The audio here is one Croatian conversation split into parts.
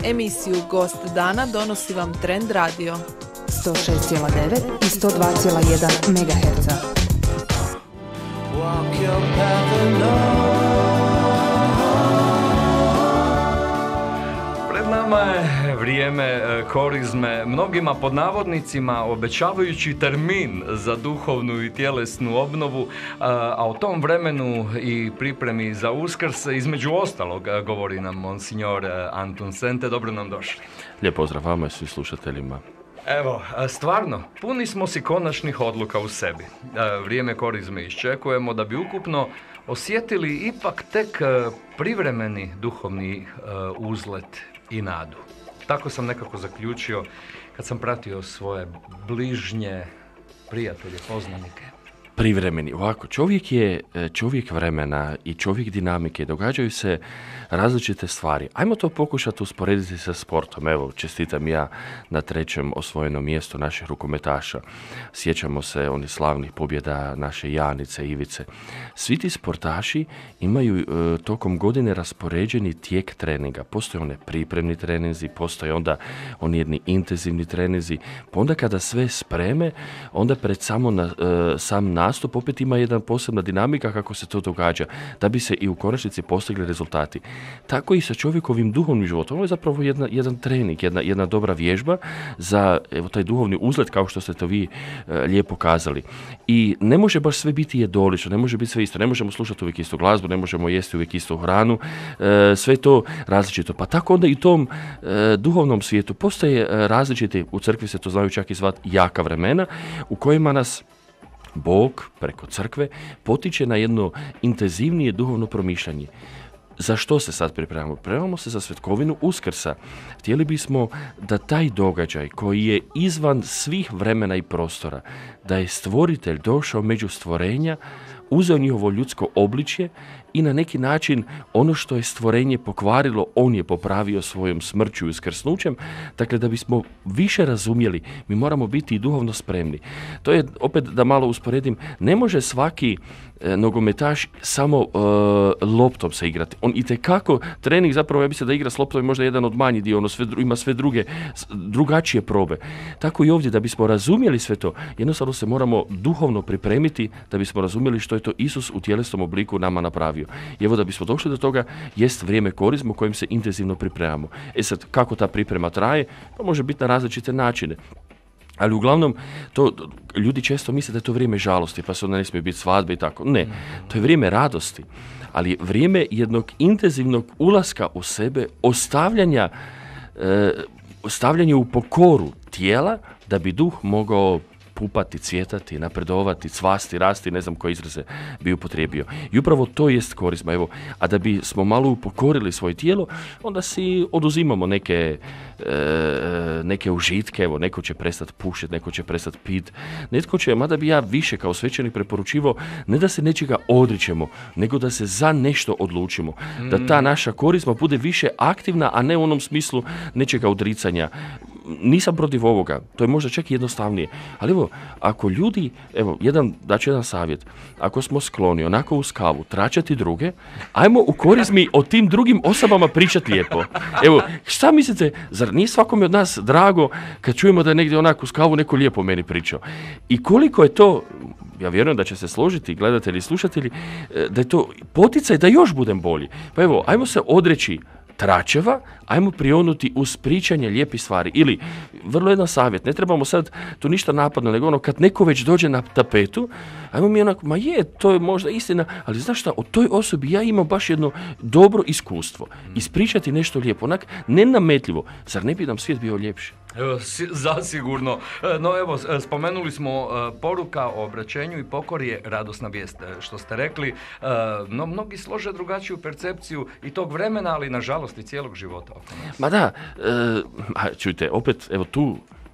Emisiju Gost dana donosi vam Trend Radio 106,9 i 102,1 MHz. Pred nama je vrijeme korizme, mnogima pod navodnicima obećavajući termin za duhovnu i tjelesnu obnovu, a o tom vremenu i pripremi za Uskrs između ostalog govori nam monsignor Antun Sente. Dobro nam došli. Lijep pozdrav vama i svim slušateljima. Evo, stvarno, puni smo si konačnih odluka u sebi. Vrijeme korizme iščekujemo da bi ukupno osjetili ipak tek privremeni duhovni uzlet i nadu. Tako sam nekako zaključio kad sam pratio svoje bližnje prijatelje, poznanike. Privremeni. Ovako, čovjek je čovjek vremena i čovjek dinamike. Događaju se različite stvari. Ajmo to pokušati usporediti sa sportom. Evo, čestitam ja na 3. osvojenom mjestu naših rukometaša. Sjećamo se onih slavnih pobjeda naše Janice, Ivice. Svi ti sportaši imaju tokom godine raspoređeni tijek treninga. Postoje one pripremni treninzi, postoje onda oni jedni intenzivni treninzi. Pa onda kada sve spreme, onda pred sam nastup opet ima jedna posebna dinamika kako se to događa, da bi se i u konačnici postigli rezultati. Tako i sa čovjekovim duhovnim životom. Ovo je zapravo jedan trening, jedna dobra vježba za taj duhovni uzlet, kao što ste to vi lijepo kazali. I ne može baš sve biti jedolično, ne može biti sve isto, ne možemo slušati uvijek istu glazbu, ne možemo jesti uvijek istu hranu, sve to različito. Pa tako onda i u tom duhovnom svijetu postoje različiti, u crkvi se to znaju čak i zvati jaka vremena, u kojima nas Bog preko crkve potiče na jedno intenzivnije duhovno promišljanje. Za što se sad pripremamo? Pripremamo se za svetkovinu Uskrsa. Htjeli bismo da taj događaj koji je izvan svih vremena i prostora, da je stvoritelj došao među stvorenja, uzeo njihovo ljudsko obličje i na neki način ono što je stvorenje pokvarilo, on je popravio svojom smrću i uskrsnućem. Dakle, da bismo više razumjeli, mi moramo biti i duhovno spremni. To je, opet da malo usporedim, ne može svaki nogometaš samo loptom se igrati. On itekako trening, zapravo ja mislim da igra s loptom je možda jedan od manjih dio, ono ima sve drugačije probe. Tako i ovdje, da bismo razumjeli sve to, jednostavno se moramo duhovno pripremiti da bismo razumjeli što je to Isus u tjelesnom obliku nama napravio. I evo, da bismo došli do toga, jest vrijeme korizme u kojem se intenzivno pripremamo. Sad, kako ta priprema traje? To može biti na različite načine. Ali uglavnom, ljudi često misle da je to vrijeme žalosti, pa se onda ne smije biti svadbe i tako. Ne, to je vrijeme radosti, ali vrijeme jednog intenzivnog ulaska u sebe, ostavljanje u pokoru tijela, da bi duh mogao pupati, cvjetati, napredovati, cvasti, rasti, ne znam koje izraze bi upotrijebio. I upravo to jest korizma. Evo, a da bi smo malo upokorili svoje tijelo, onda si oduzimamo neke užitke. Evo, neko će prestati pušiti, neko će prestati piti, netko će, mada bi ja više kao svećenik preporučivao, ne da se nečega odričemo, nego da se za nešto odlučimo. Da ta naša korizma bude više aktivna, a ne u onom smislu nečega odricanja. Nisam protiv ovoga, to je možda čak i jednostavnije. Ali evo, ako ljudi, daću jedan savjet, ako smo skloni onako uz kavu tračati druge, ajmo u korizmi o tim drugim osobama pričati lijepo. Evo, šta mislite, zar nije svakome od nas drago kad čujemo da je negdje onako uz kavu neko lijepo meni pričao? I koliko je to, ja vjerujem da će se složiti gledatelji i slušatelji, da je to poticaj da još budem bolji. Pa evo, ajmo se odreći tračeva, ajmo prionuti uz pričanje lijepih stvari. Ili, vrlo jedan savjet, ne trebamo sad tu ništa napadno, nego ono, kad neko već dođe na tapetu, ajmo mi onako, to je možda istina, ali znaš šta, o toj osobi ja imam baš jedno dobro iskustvo. Ispričati nešto lijepo, onak nenametljivo. Zar ne bi nam svijet bio ljepši? Zasigurno. No evo, spomenuli smo poruka o obraćenju i pokori je radosna vijest, što ste rekli. No, mnogi slože drugačiju percepciju i tog vremena, ali nažalost i cijelog života. Ma da, čujte, opet, evo tu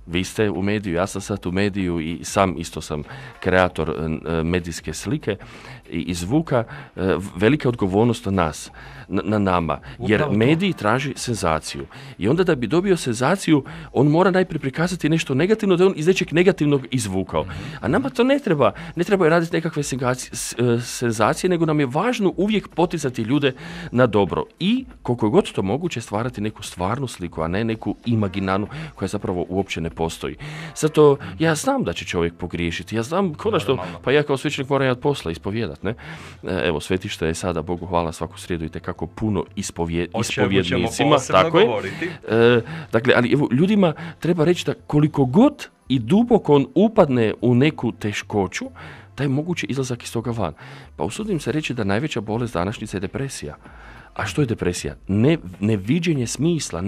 Vi ste u mediju, ja sam sad u mediju i sam isto sam kreator medijske slike i zvuka. Velika odgovornost na nas, na nama, jer mediji traži senzaciju. I onda da bi dobio senzaciju, on mora najprije prikazati nešto negativno, da on iz nečeg negativnog izvukao. A nama to ne treba. Ne treba raditi nekakve senzacije, nego nam je važno uvijek poticati ljude na dobro. I koliko je god to moguće stvarati neku stvarnu sliku, a ne neku imaginarnu koja zapravo uopće ne postoji. Zato ja znam da će čovjek pogriješiti. Ja znam konačno, pa ja kao svećenik moram jad posla ispovijedat, ne? Evo, svetište je sada, Bogu hvala, svaku srijedu i tekako puno ispovjednicima. Tako je. Dakle, ali evo, ljudima treba reći da koliko god i duboko on upadne u neku teškoću, da je moguće izlazak iz toga van. Pa usudim se reći da najveća bolest današnjice je depresija. A što je depresija? Neviđenje smisla,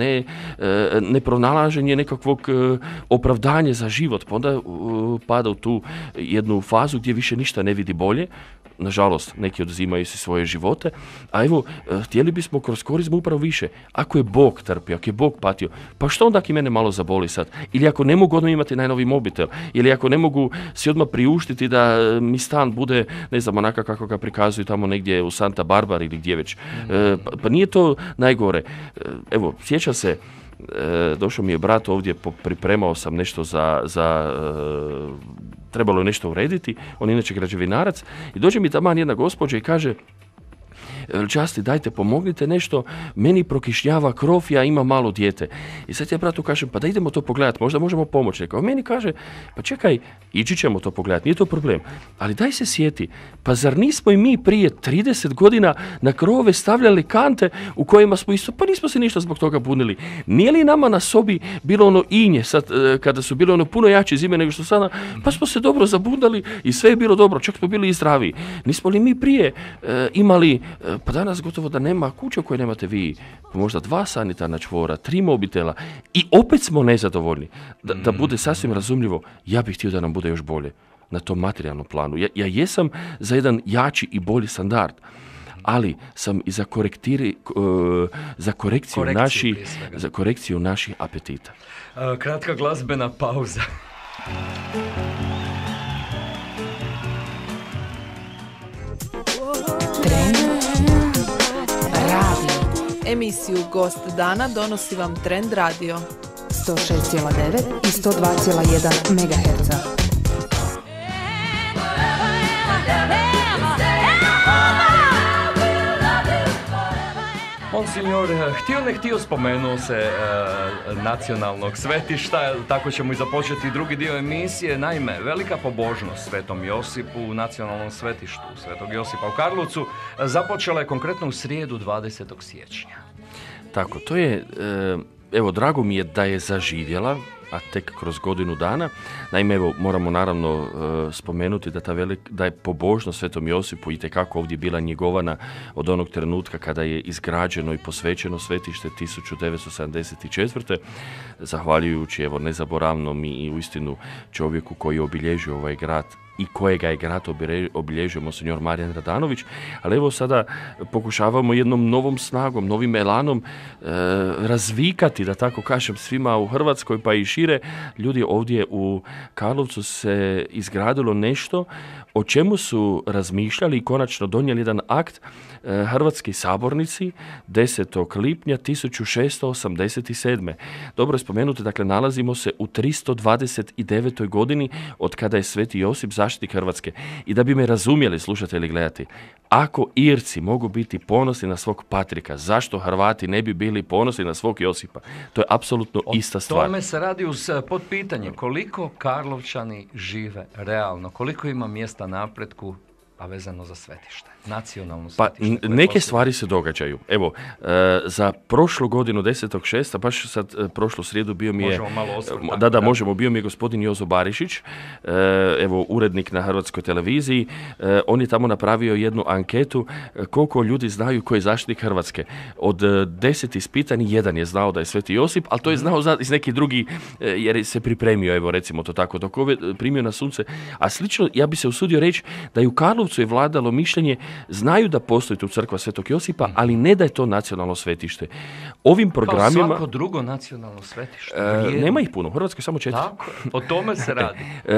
ne pronalaženje nekakvog opravdanja za život, pa onda pada u tu jednu fazu gdje više ništa ne vidi bolje. Nažalost, neki oduzimaju si svoje živote, a evo, htjeli bismo kroz korizmu upravo više. Ako je Bog trpio, ako je Bog patio, pa što onda i mene malo zaboli sad? Ili ako ne mogu odmah imati najnoviji mobitel, ili ako ne mogu si odmah priuštiti da mi stan bude, ne znam, onaka kako ga prikazuju tamo negdje u Santa Barbara ili gdje već. Pa nije to najgore. Evo, sjećam se, došao mi je brat ovdje, pripremao sam nešto za trebalo je nešto urediti, on je inače građevinarac, i dođe mi taman jedna gospođa i kaže: časti, dajte, pomognite nešto, meni prokišnjava krov, ja imam malo dijete. I sad ja bratu kažem, pa da idemo to pogledati, možda možemo pomoći. On meni kaže, pa čekaj, ići ćemo to pogledati, nije to problem. Ali daj se sjeti, pa zar nismo i mi prije 30 godina na krovove stavljali kante u kojima smo isto, pa nismo se ništa zbog toga bunili. Nije li nama na sobi bilo ono inje, sad kada su bile ono puno jače zime nego što sada, pa smo se dobro zabundali i sve je bilo dobro, čak smo bili i zdravi. Nismo li mi prije imali, pa danas gotovo da nema kuće u kojoj nemate vi možda 2 sanitarna čvora, 3 mobitela i opet smo nezadovoljni. Da bude sasvim razumljivo, ja bih htio da nam bude još bolje na tom materijalnom planu. Ja jesam za jedan jači i bolji standard, ali sam i za korekciju naših apetita. Kratka glazbena pauza. Emisiju Gost dana donosi vam Trend Radio 106,9 i 102,1 MHz. Monsignor, htio ne htio, spomenuo se nacionalnog svetišta, tako ćemo i započeti drugi dio emisije. Naime, velika pobožnost Svetom Josipu u nacionalnom svetištu Svetog Josipa u Karlovcu započela je konkretno u srijedu 20. siječnja. Tako, to je, evo, drago mi je da je zaživjela, a tek kroz godinu dana. Naime, evo, moramo naravno spomenuti da je pobožnost Svetom Josipu itekako ovdje bila njegovana od onog trenutka kada je izgrađeno i posvećeno svetište 1974. Zahvaljujući, evo, nezaboravnom i uistinu čovjeku koji je obilježio ovaj grad i kojega je grad obilježio monsignor Marijan Radanović, ali evo sada pokušavamo jednom novom snagom, novim elanom razvikati, da tako kažem, svima u Hrvatskoj pa i šire. Ljudi, ovdje u Karlovcu se izgradilo nešto o čemu su razmišljali i konačno donijeli jedan akt Hrvatski sabornici 10. lipnja 1687. Dobro je spomenuti, dakle, nalazimo se u 329. godini od kada je Sveti Josip zaštitnik Hrvatske. I da bi me razumjeli, slušatelji, gledati, ako Irci mogu biti ponosni na svog Patrika, zašto Hrvati ne bi bili ponosni na svog Josipa? To je apsolutno ista stvar. O tome se radi uz potpitanje koliko Karlovčani žive realno, koliko ima mjesta napretku, a vezano za svetište, nacionalno svetište. Pa neke stvari se događaju. Evo, za prošlu godinu 10.6. baš sad prošlu srijedu bio mi je... Možemo malo osvrtati. Da, možemo. Bio mi je gospodin Jozo Barišić, evo, urednik na Hrvatskoj televiziji. On je tamo napravio jednu anketu koliko ljudi znaju ko je zaštitnik Hrvatske. Od 10 ispitani, 1 je znao da je Sveti Josip, ali to je znao iz nekih drugih, jer se pripremio, evo, recimo to tako, dok ove primio na sunce. A slično, ja bi se usudio reći da je u Karlovcu je vladalo mišljenje znaju da postoji tu crkva Svetog Josipa, ali ne da je to nacionalno svetište. Ovim programima... Kao svako drugo nacionalno svetište. Nema ih puno, u Hrvatskoj samo 4. Tako, o tome se radi.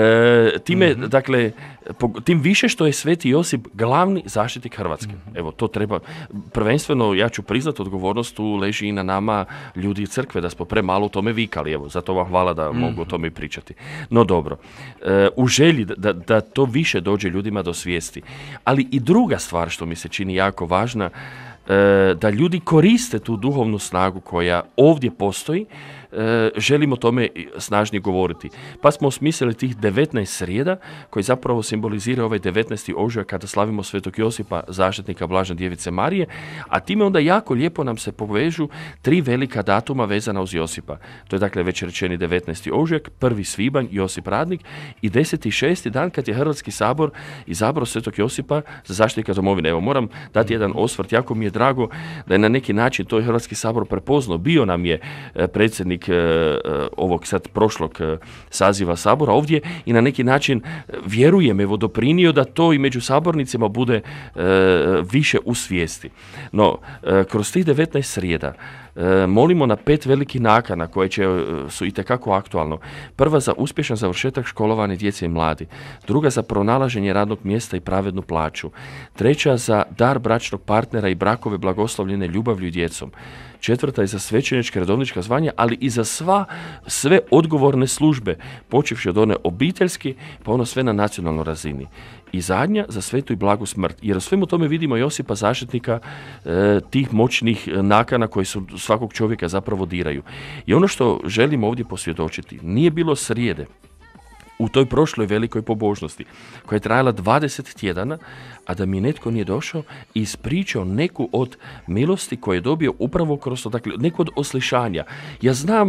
Dakle, tim više što je Sveti Josip glavni zaštitnik Hrvatske. Evo, to treba, prvenstveno, ja ću priznati, odgovornost tu leži i na nama, ljudi iz crkve, da smo premalo o tome vikali. Evo, zato vam hvala da mogu o tome i pričati. No dobro, u želji da to više dođe ljudima do svijesti. Ali i druga stvar što mi se čini jako važna, da ljudi koriste tu duhovnu snagu koja ovdje postoji, želimo o tome snažnije govoriti. Pa smo osmislili tih 19 srijeda koji zapravo simbolizira ovaj 19. ožujak kada slavimo Svetog Josipa, zaštitnika Blažene Djevice Marije, a time onda jako lijepo nam se povežu 3 velika datuma vezana uz Josipa. To je dakle već rečeni 19. ožujak, 1. svibanj, Josip Radnik i 10.6. dan kad je Hrvatski sabor izabrao Svetog Josipa za zaštitnika domovine. Evo, moram dati jedan osvrt, jako mi je drago da je na neki način to Hrvatski sabor prepoznao. Bio nam je predsjednik ovog sad prošlog saziva sabora ovdje i na neki način vjerujem, evo, doprinio da to i među sabornicima bude više u svijesti. No, kroz tih 19 srijeda molimo na 5 velikih nakana koje su itekako aktualno. Prva za uspješan završetak školovane djece i mladi. Druga za pronalaženje radnog mjesta i pravednu plaću. Treća za dar bračnog partnera i brakove blagoslovljene ljubavlju i djecom. Četvrta je za svećenička redovnička zvanja, ali i za sve odgovorne službe, počevši od one obiteljske, pa ono sve na nacionalnoj razini. I zadnja za svetu i blagu smrt. Jer u svemu tome vidimo Josipa zaštitnika tih moćnih nakana koji su svakog čovjeka zapravo diraju. I ono što želimo ovdje posvjedočiti, nije bilo srijede u toj prošloj velikoj pobožnosti, koja je trajala 20 tjedana, a da mi netko nije došao i ispričao neku od milosti koje je dobio upravo kroz to, dakle, neku od oslišanja. Ja znam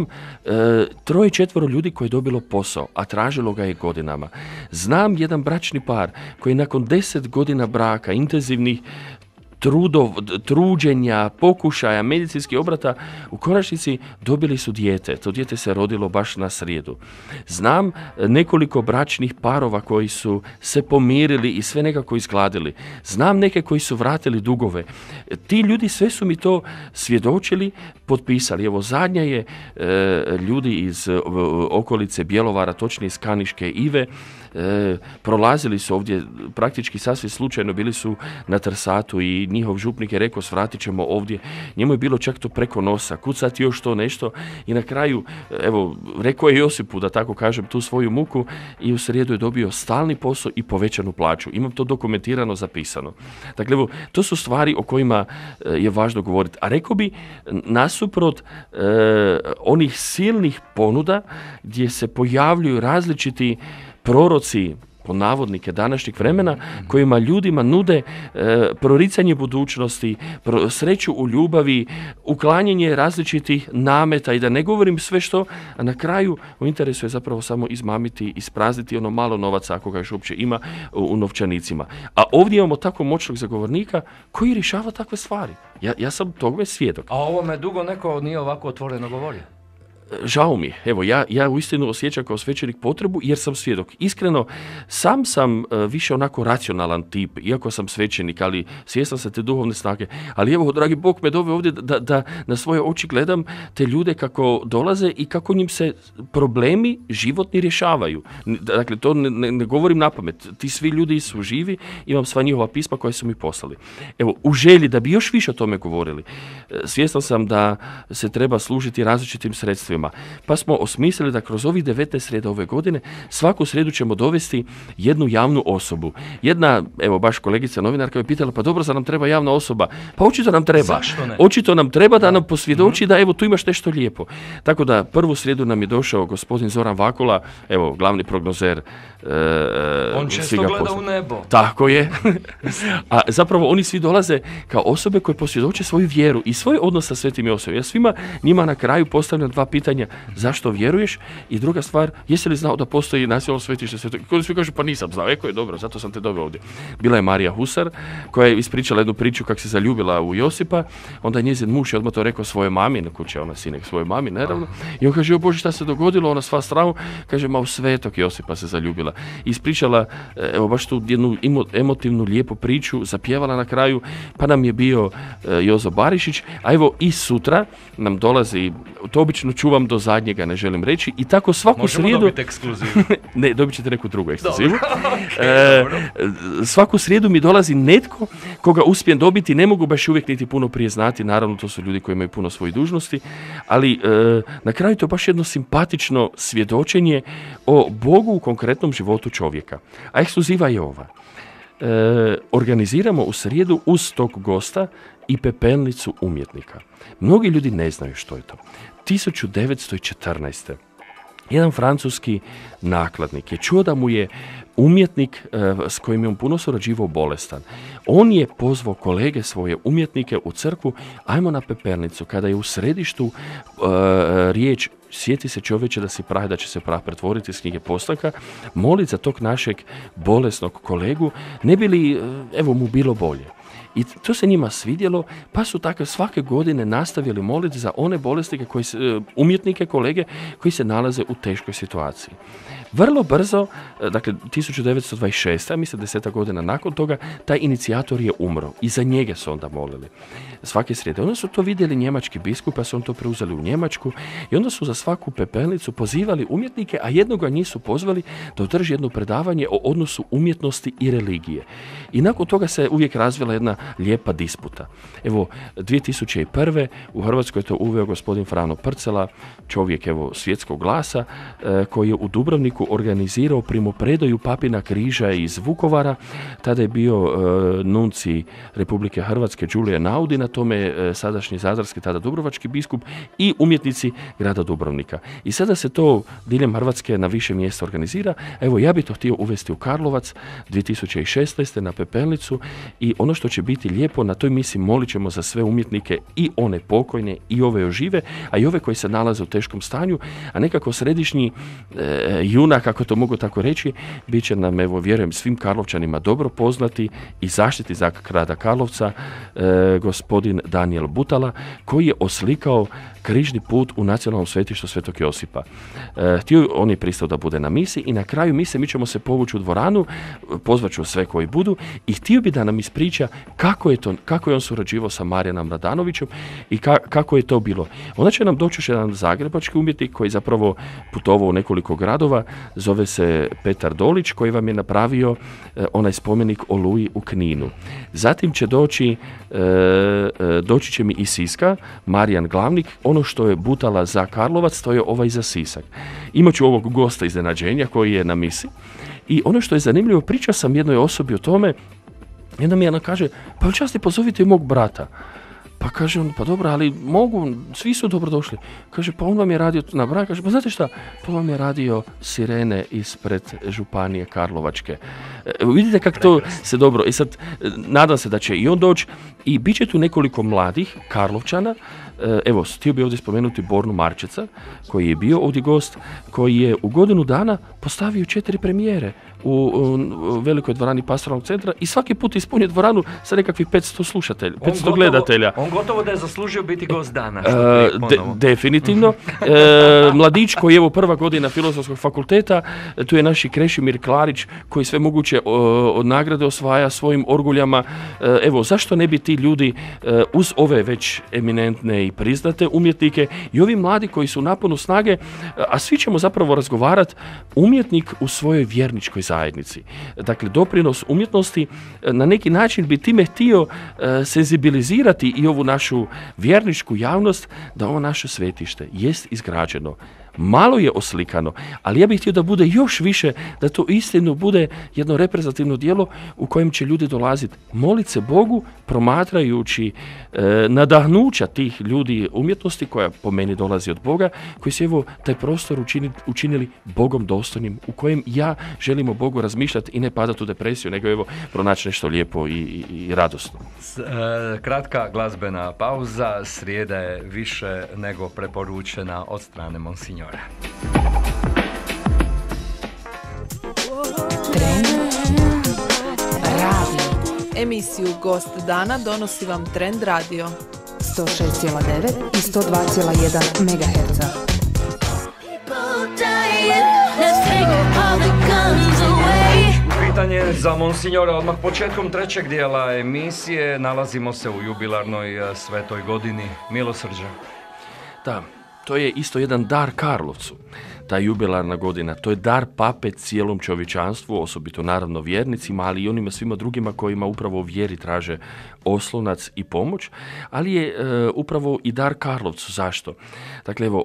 3-4 ljudi koji je dobilo posao, a tražilo ga je godinama. Znam jedan bračni par koji nakon 10 godina braka, intenzivnih truđenja, pokušaja, medicinskih obrata, u konačnici dobili su dijete. To dijete se rodilo baš na srijedu. Znam nekoliko bračnih parova koji su se pomirili i sve nekako izgladili. Znam neke koji su vratili dugove. Ti ljudi sve su mi to svjedočili, potpisali. Evo, zadnja je ljudi iz okolice Bjelovara, točnije iz Kaniške Ive, prolazili su ovdje praktički sasvim slučajno, bili su na Trsatu i njihov župnik je rekao svratit ćemo ovdje. Njemu je bilo čak to preko nosa, kucati još to nešto i na kraju, evo, rekao je Josipu, da tako kažem, tu svoju muku i u srijedu je dobio stalni posao i povećanu plaću. Imam to dokumentirano, zapisano. Dakle, evo, to su stvari o kojima je važno govoriti. A rekao bi, nasuprot onih silnih ponuda gdje se pojavljuju različiti proroci, po navodnike današnjeg vremena, kojima ljudima nude proricanje budućnosti, sreću u ljubavi, uklanjanje različitih nameta i da ne govorim sve što, a na kraju u interesu je zapravo samo izmamiti, isprazniti ono malo novaca, ako ga još uopće ima, u novčanicima. A ovdje imamo tako moćnog zagovornika koji rješava takve stvari. Ja sam toga svjedok. A ovo me dugo neko nije ovako otvoreno govorio. Žao mi je. Evo, ja uistinu osjećam kao svećenik potrebu jer sam svjedok. Iskreno, sam više onako racionalan tip, iako sam svećenik, ali svjestan sam te duhovne snage. Ali evo, dragi Bog me doveo ovdje da na svoje oči gledam te ljude kako dolaze i kako njim se problemi životni rješavaju. Dakle, to ne govorim napamet. Ti svi ljudi su živi, imam sva njihova pisma koje su mi poslali. Evo, u želji da bi još više o tome govorili, svjestan sam da se treba služiti različitim sredstvima. Pa smo osmislili da kroz ovih 19 srijeda ove godine svaku srijedu ćemo dovesti jednu javnu osobu. Jedna, evo, baš kolegica novinarka je pitala, pa dobro, zar nam treba javna osoba? Pa očito nam treba. Zašto ne? Očito nam treba da nam posvjedoči da evo tu imaš nešto lijepo. Tako da prvu srijedu nam je došao gospodin Zoran Vakula, evo, glavni prognozer. On često gleda u nebo. Tako je. A zapravo oni svi dolaze kao osobe koje posvjedoče svoju vjeru i svoj odnos sa svetim osobama. Ja svima njima na kraju postavljam 2 pitanja. pitanja zašto vjeruješ i druga stvar, jesi li znao da postoji nacionalno svetište Svetog? Koji svi kažu pa nisam znao, eko je dobro, zato sam te doveo ovdje. Bila je Marija Husar koja je ispričala jednu priču kako se zaljubila u Josipa, onda je njezin muž je odmah to rekao svojoj mami, na kuće ona sinek svojoj mami, naravno, i on kaže, o Bože, šta se dogodilo, ona sva strahu, kaže, ma u Svetog Josipa se zaljubila. Ispričala, evo baš tu jednu emotivnu, lijepu priču, zapjevala na kraju, pa nam je bio Jozo Barišić, a evo i sutra nam dolazi, to obično čuvam do zadnjega, ne želim reći, i tako svaku srijedu... Možemo dobiti ekskluzivu. Ne, dobit ćete neku drugu ekskluzivu. Svaku srijedu mi dolazi netko koga uspijem dobiti, ne mogu baš uvijek niti puno prije znati, naravno to su ljudi koji imaju puno svojih dužnosti, ali na kraju to baš jedno simpatično svjedočenje o Bogu u konkretnom životu čovjeka. A ekskluziva je ova. Organiziramo u srijedu uz tog gosta i pepelnicu umjetnika. Mnogi ljudi ne znaju što je to. 1914. jedan francuski nakladnik je čuo da mu je umjetnik s kojim je on puno surađivao bolestan. On je pozvao kolege svoje umjetnike u crkvu, ajmo na pepelnicu. Kada je u središtu riječ sjeti se čovječe da si prah, da će se prah pretvoriti iz knjige Postanka, molit za tog našeg bolesnog kolegu, ne bi li evo mu bilo bolje. I to se njima svidjelo, pa su tako svake godine nastavili moliti za one bolesnike, umjetnike, kolege koji se nalaze u teškoj situaciji. Vrlo brzo, dakle 1926. mislim 10 godina nakon toga, taj inicijator je umro i za njega su onda molili. Svake srijede. Onda su to vidjeli njemački biskup, pa su on to preuzeli u Njemačku i onda su za svaku pepelnicu pozivali umjetnike, a jednoga njih su pozvali da održi jedno predavanje o odnosu umjetnosti i religije. I nakon toga se uvijek razvila jedna lijepa disputa. Evo, 2001. u Hrvatskoj je to uveo gospodin Frano Prcela, čovjek evo svjetskog glasa, koji je u Dubrovniku organizirao primopredaju papina križa iz Vukovara. Tada je bio nunci Republike Hrvatske Đulije Naudi, na tome sadašnji zadarski, tada dubrovački biskup i umjetnici grada Dubrovnika. I sada se to diljem Hrvatske na više mjesta organizira. Evo, ja bih to htio uvesti u Karlovac 2016. na pepelnicu i ono što će biti lijepo, na toj misiji molit ćemo za sve umjetnike i one pokojne i ove ožive, a i ove koji se nalaze u teškom stanju, a nekako središnji junak, ako to mogu tako reći, bit će nam, evo, vjerujem, svim Karlovčanima dobro poznati i zaštiti za grada Karlovca, gospodin Daniel Butala, koji je oslikao križni put u nacionalnom svetištu Svetog Josipa. On je pristao da bude na misi i na kraju mise mi ćemo se povući u dvoranu, pozvat ću sve koji budu i htio bi da nam ispriča kako je on surađivao sa Marijanom Radanovićem i kako je to bilo. Onda će nam doći još jedan zagrebački umjetnik koji zapravo putovao u nekoliko gradova, zove se Petar Dolić, koji vam je napravio onaj spomenik Oluji u Kninu. Zatim će doći će mi iz Siska Marijan Glavnik, ono što je Butala za Karlovac, to je ovaj za Sisak. Imaću ovog gosta iznenađenja koji je na misi i ono što je zanimljivo, pričao sam jednoj osobi o tome, jedna mi ona kaže, pa časti pozovite i mog brata. Pa kaže on, pa dobro, ali mogu, svi su dobrodošli. Kaže, pa on vam je radio na brak, kaže, pa znate šta, to vam je radio Sirene ispred županije Karlovačke. Vidite kako to se dobro, i sad nadam se da će i on doći i bit će tu nekoliko mladih Karlovčana. Evo, htio bi ovdje spomenuti Bornu Marčeca, koji je bio ovdje gost, koji je u godinu dana postavio 4 premijere u velikoj dvorani Pastoralnog centra i svaki put ispunio dvoranu sa nekakvih 500 slušatelja, 500 gledatelja. On gotovo da je zaslužio biti gost dana. Definitivno. Mladić koji je evo prva godina Filozofskog fakulteta, tu je naši Krešimir Klarić koji sve moguće od nagrade osvaja svojim orguljama. Evo, zašto ne bi ti ljudi uz ove već eminentne i priznate umjetnike i ovi mladi koji su u naponu snage, a svi ćemo zapravo razgovarati umjetnik u svojoj vjerničkoj zajednici. Dakle, doprinos umjetnosti na neki način bi time htio senzibilizirati i ovu našu vjerničku javnost da ovo naše svetište jest izgrađeno malo je oslikano, ali ja bih htio da bude još više, da to istinu bude jedno reprezentativno djelo u kojem će ljudi dolaziti, moliti se Bogu, promatrajući nadahnuća tih ljudi umjetnosti koja po meni dolazi od Boga, koji su evo taj prostor učinili Bogom dostojnim, u kojem ja želimo Bogu razmišljati i ne padati u depresiju, nego evo pronaći nešto lijepo i radosno. Kratka glazbena pauza, srijeda je više nego preporučena od strane Monsignora. Trend radio. Emisiju Gost dana donosi vam Trend radio. 106,9 i 102,1 MHz. Pitanje za Monsignora odmah početkom trećeg dijela emisije. Nalazimo se u jubilarnoj svetoj godini milosrđa. Da, to je isto jedan dar Karlovcu. Ta jubilarna godina, to je dar pape cijelom čovječanstvu, osobito naravno vjernicima, ali i onima svima drugima kojima upravo u vjeri traže oslonac i pomoć, ali je upravo i dar Karlovcu. Zašto? Dakle, evo,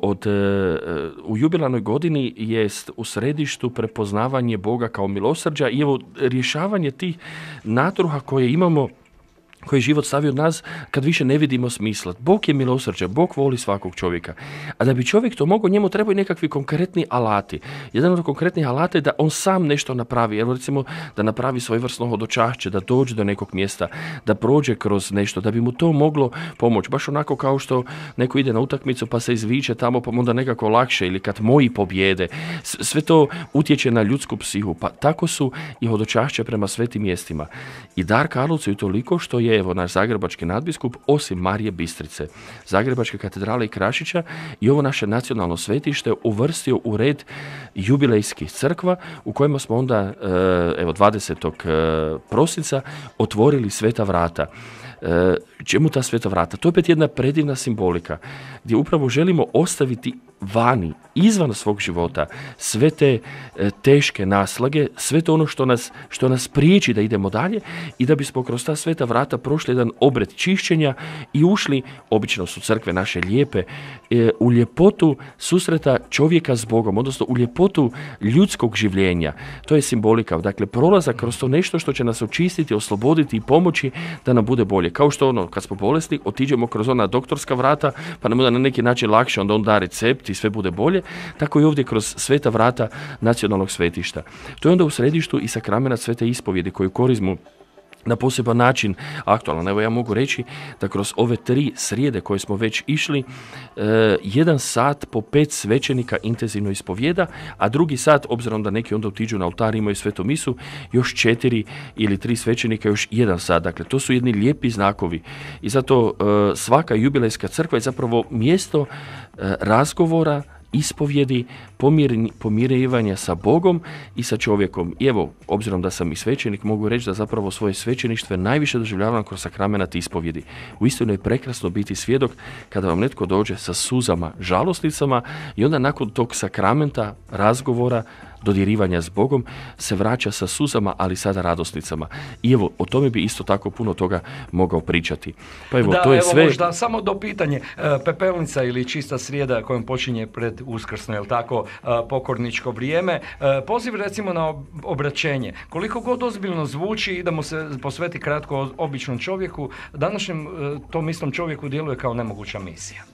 u jubilarnoj godini jest u središtu prepoznavanje Boga kao milosrđa i evo rješavanje tih natruha koje imamo, koji je život stavio od nas kad više ne vidimo smisla. Bog je milosrđa, Bog voli svakog čovjeka. A da bi čovjek to mogao, njemu trebaju nekakvi konkretni alati. Jedan od konkretnih alata je da on sam nešto napravi. Evo recimo da napravi svojevrsno hodočašće, da dođe do nekog mjesta, da prođe kroz nešto, da bi mu to moglo pomoći. Baš onako kao što neko ide na utakmicu pa se izviče tamo pa mu onda nekako lakše, ili kad moji pobjede. Sve to utječe na ljudsku psihu. Pa tako su i hodočašće prema svetim mjestima. I dar Karlovcu je toliko što je evo naš zagrebački nadbiskup, osim Marije Bistrice, Zagrebačke katedrale i Krašića, i ovo naše nacionalno svetište uvrstio u red jubilejskih crkva u kojima smo onda evo 20. prosinca otvorili sveta vrata. Čemu ta sveta vrata? To je opet jedna predivna simbolika gdje upravo želimo ostaviti vani, izvan svog života, sve te teške naslage, sve to ono što nas priječi da idemo dalje i da bismo kroz ta sveta vrata prošli jedan obred čišćenja i ušli, obično su crkve naše lijepe, u ljepotu susreta čovjeka s Bogom, odnosno u ljepotu ljudskog življenja. To je simbolika, dakle prolazak kroz to nešto što će nas očistiti, osloboditi i pomoći da nam bude bolje. Kao što ono, kad smo bolesni, otiđemo kroz ona doktorska vrata, pa nam onda na neki način lakše, onda on da recept i sve bude bolje, tako i ovdje kroz sveta vrata nacionalnog svetišta. To je onda u središtu i sakramenat svete ispovjedi koju korizmu na poseban način aktualno. Evo ja mogu reći da kroz ove 3 srijede koje smo već išli, 1 sat po 5 svećenika intenzivno ispovjeda, a drugi sat, obzirom da neki onda otiđu na oltar, imaju svetu misu, još 4 ili 3 svećenika, još 1 sat. Dakle, to su jedni lijepi znakovi. I zato svaka jubilejska crkva je zapravo mjesto razgovora, ispovjedi, pomirivanja sa Bogom i sa čovjekom. I evo, obzirom da sam i svećenik, mogu reći da zapravo svoje svećeništvo najviše doživljavam kroz sakramenat ispovjedi. Uistinu je prekrasno biti svjedok kada vam netko dođe sa suzama, žalosnicama i onda nakon tog sakramenta, razgovora, dodirivanja s Bogom se vraća sa suzama, ali sada radosnicama. I evo, o tome bi isto tako puno toga mogao pričati. Pa evo, to je evo, sve. Možda samo do pitanje, pepelnica ili čista srijeda kojom počinje pred uskrsno, jel tako, pokorničko vrijeme, poziv recimo na obraćenje. Koliko god ozbiljno zvuči, idemo se posveti kratko običnom čovjeku, današnjem tom istom čovjeku djeluje kao nemoguća misija.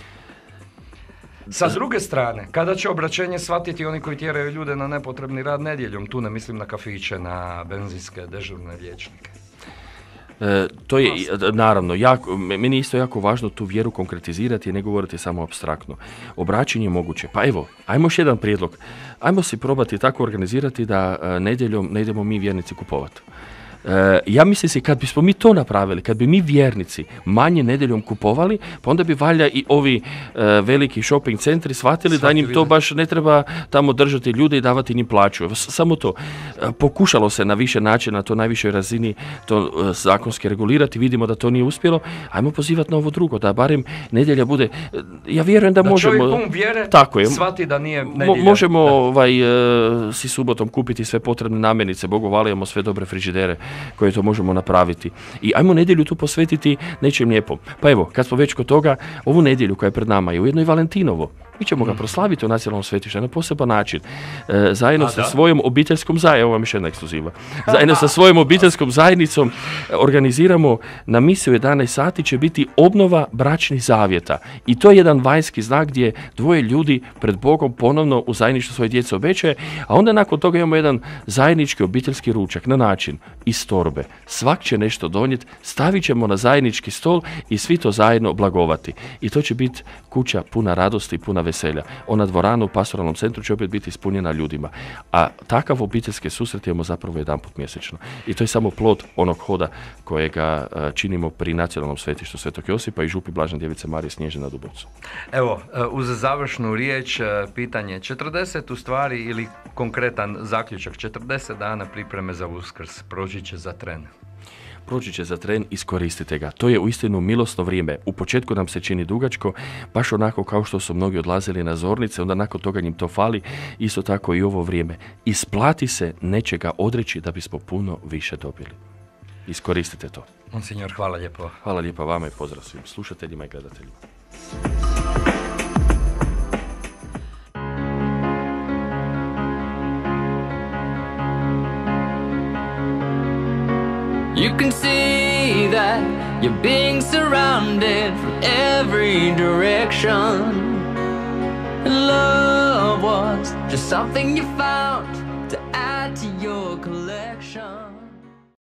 Sa druge strane, kada će obraćenje shvatiti oni koji tjeraju ljude na nepotrebni rad nedjeljom, tu ne mislim na kafiće, na benzinske dežurne liječnike. To je, naravno, meni je isto jako važno tu vjeru konkretizirati i ne govoriti samo apstraktno. Obraćanje je moguće. Pa evo, ajmo još jedan prijedlog. Ajmo si probati tako organizirati da nedjeljom ne idemo mi vjernici kupovati. Ja mislim si kad bismo mi to napravili, kad bi mi vjernici manje nedjeljom kupovali, pa onda bi valjda i ovi veliki shopping centri shvatili da njim to baš ne treba tamo držati ljude i davati njim plaću. Samo to. Pokušalo se na više načina, na to najvišoj razini to zakonski regulirati, vidimo da to nije uspjelo. Ajmo pozivati na ovo drugo, da barem nedjelja bude, ja vjerujem da možemo. Čovjek pun vjere tako je, shvati da nije nedjelja. Možemo si subotom kupiti sve potrebne namirnice, Bogu hvala, imamo sve dobre frižidere koje to možemo napraviti. I ajmo nedjelju tu posvetiti nečem lijepom. Pa evo, kad smo već kod toga, ovu nedjelju koja je pred nama je ujedno i Valentinovo. Mi ćemo ga proslaviti u nacionalnom svetištu na poseban način. Zajedno sa da? svojom obiteljskom zajednicom, evo vam još jedna ekskluziva, zajedno sa svojom obiteljskom zajednicom organiziramo na misi u 11 sati će biti obnova bračnih zavjeta. I to je jedan vanjski znak gdje dvoje ljudi pred Bogom ponovno u zajedništvu svoje djece obećaje, a onda nakon toga imamo jedan zajednički obiteljski ručak na način iz torbe. Svak će nešto donijeti, stavit ćemo na zajednički stol i svi to zajedno blagovati. I to će biti kuća puna radosti i puna veselja. Ona dvorana u pastoralnom centru će opet biti ispunjena ljudima. A takav obiteljski susret imamo zapravo jedanput mjesečno. I to je samo plod onog hoda kojega činimo pri nacionalnom svetištu Svetog Josipa i župi Blažene Djevice Marije Snježne na Dubovcu. Evo, uz završnu riječ, pitanje 40 u stvari ili konkretan zaključak, 40 dana pripreme za Uskrs, proći će za tren. Proći će za tren, iskoristite ga. To je uistinu milosno vrijeme. U početku nam se čini dugačko, baš onako kao što su mnogi odlazili na zornice, onda nakon toga njim to fali, isto tako i ovo vrijeme. Isplati se nečega odreći da bismo puno više dobili. Iskoristite to. Monsignor, hvala lijepo. Hvala lijepa vama i pozdrav svim slušateljima i gledateljima. You can see that you're being surrounded from every direction. And love was just something you found to add to your collection.